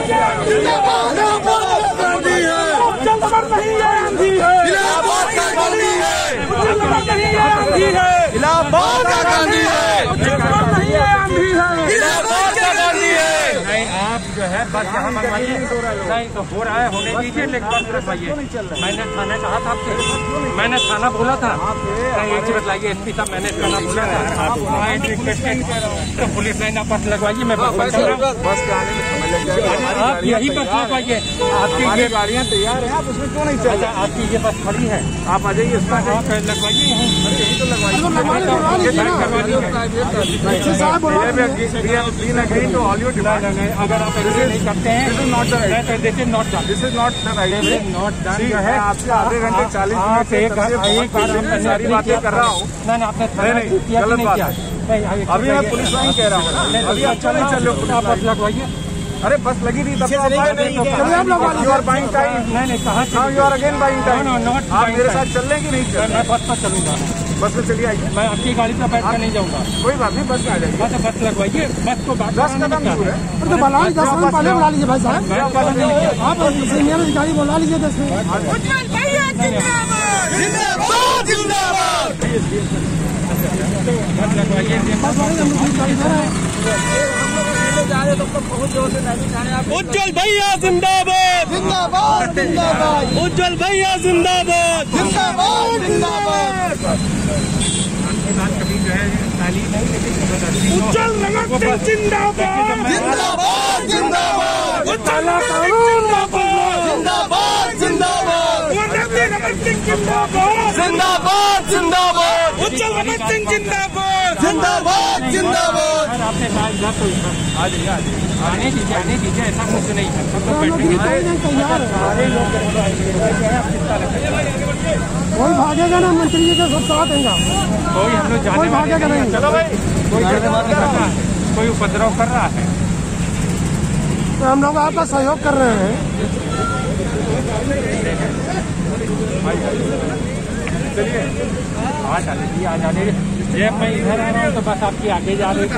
आप जो है बस यहाँ मंगवाइए, नहीं तो हो रहा है होने दीजिए, लेकिन बस रखवाइए। मैंने थाने कहा था आपसे, मैंने थाना बोला था, एक चीज बताइए एसपी साहब, मैंने थाना बोला था तो पुलिस लाइन आप बस लगवाइए, मैं बस चल रहा हूँ। आप यही बस लगवाइए, आपकी ये गाड़ियाँ तैयार है, आप उसमें क्यों नहीं चल रहे? आपकी ये बस खड़ी है, आप आ जाइए, इसका लगवाइए, यहीं तो लगवाइए। अगर आप ऐसे नहीं करते हैं, this is not the right, this is not done, this is not the right, not done जो है। आपसे आधे घंटे 40 मिनट से एक बार सारी बातें कर रहा हूँ। नहीं, आपने गलत बात है। अभी मैं पुलिस लाइन कह रहा हूँ, अभी अच्छा नहीं चल रहे, आप बस लगवाइए। अरे बस लगी थी तब आप बाइंग टाइम, नहीं कहाँ, you are again buying time. आप मेरे साथ चल रहे हैं कि नहीं? मैं बस पर चलूंगा, बस में चलिए आइए, मैं आपकी गाड़ी पर बैठ कर नहीं जाऊंगा। कोई बात नहीं, बस में आ जाइए, बस लगवाइए, बस को 10 कदम दूर है तो बुला लीजिए, 10 मिनट पहले बुला लीजिए भाई साहब, आप सीनियर अधिकारी बुला लीजिए 10 मिनट। उज्जवल भैया जिंदाबाद, जिंदाबाद जिंदाबाद, उज्जवल भैया जिंदाबाद, जिंदाबाद जिंदाबाद। उज्जवल रमन सिंह जिंदाबाद, जिंदाबाद जिंदाबाद, उज्जवल जिंदाबाद, जिंदाबाद रमन सिंह जिंदाबाद, जिंदाबाद जिंदाबाद, उज्जवल रमन सिंह जिंदाबाद, जिंदाबाद जिंदाबाद। आने दीजिए, ऐसा कुछ नहीं है, सब लोग बैठेंगे, सारे लोग कोई भागेगा ना, मंत्री जी के सब साथ देंगे, कोई हम लोग जाने भागेगा नहीं। चलो भाई, कोई उपद्रव कर रहा है तो हम लोग आपका सहयोग कर रहे हैं। चलिए आ जाने दीजिए, आ जाने दीजिए। ये मैं इधर आ रहा हूँ तो बस आपकी आगे जा रही है।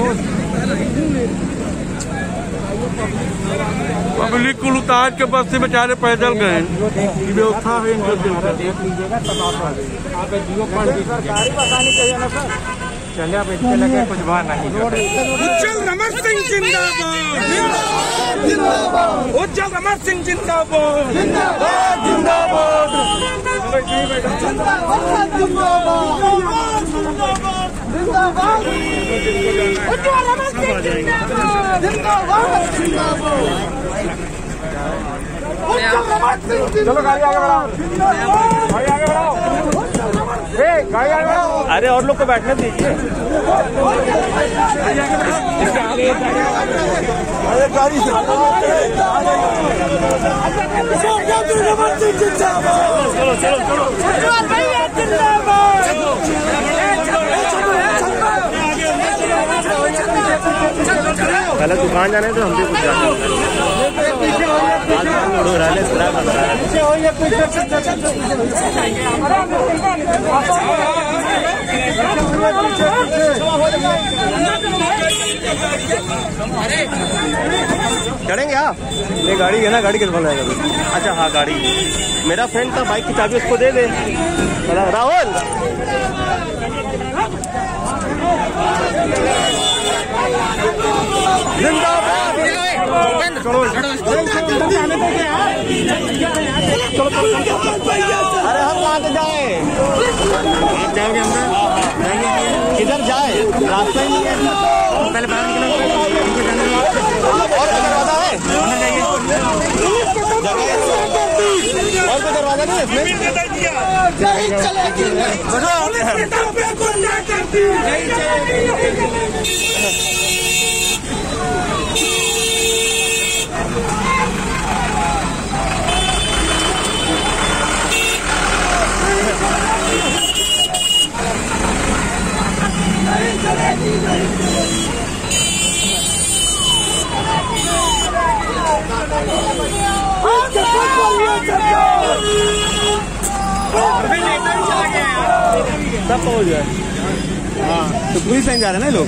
पब्लिक को उतार के बस से बेचारे पैदल गए, व्यवस्था है इनको देख लीजिएगा तब आप जियो पढ़ चाहिए ना सर। चलिए आप इसके लगे कुछ बात नहीं। उज्जवल रमन सिंह जिंदाबाद, जिंदाबाद, उज्जवल रमन सिंह जिंदाबाद, जिंदाबाद जिंदाबाद, उज्जवल रमन सिंह जिंदाबाद, चलो गाड़ी आगे बढ़ाओ, गाड़ी आगे बढ़ाओ, गाड़ी आगे बढ़ाओ। अरे और लोग को बैठने दीजिए। अरे गाड़ी से चलो चलो चलो, पहले दुकान जाने तो हम भी कुछ जाने चढ़ेंगे आप? ये गाड़ी है ना, गाड़ी किस बोला है? अच्छा हाँ गाड़ी, मेरा फ्रेंड था, बाइक की चाबी उसको दे दे। राहुल जिंदाबाद। अरे हम कहाँ से जाए? आप जाओगे अंदर? किधर जाए? रास्ता ही नहीं है। पहले बाहर निकलो। और कोई दरवाजा है? अंदर जाइए। और कोई दरवाजा नहीं है इसमें? सब हो जाए। हाँ तो पुलिस लाइन जा रहे हैं ना लोग।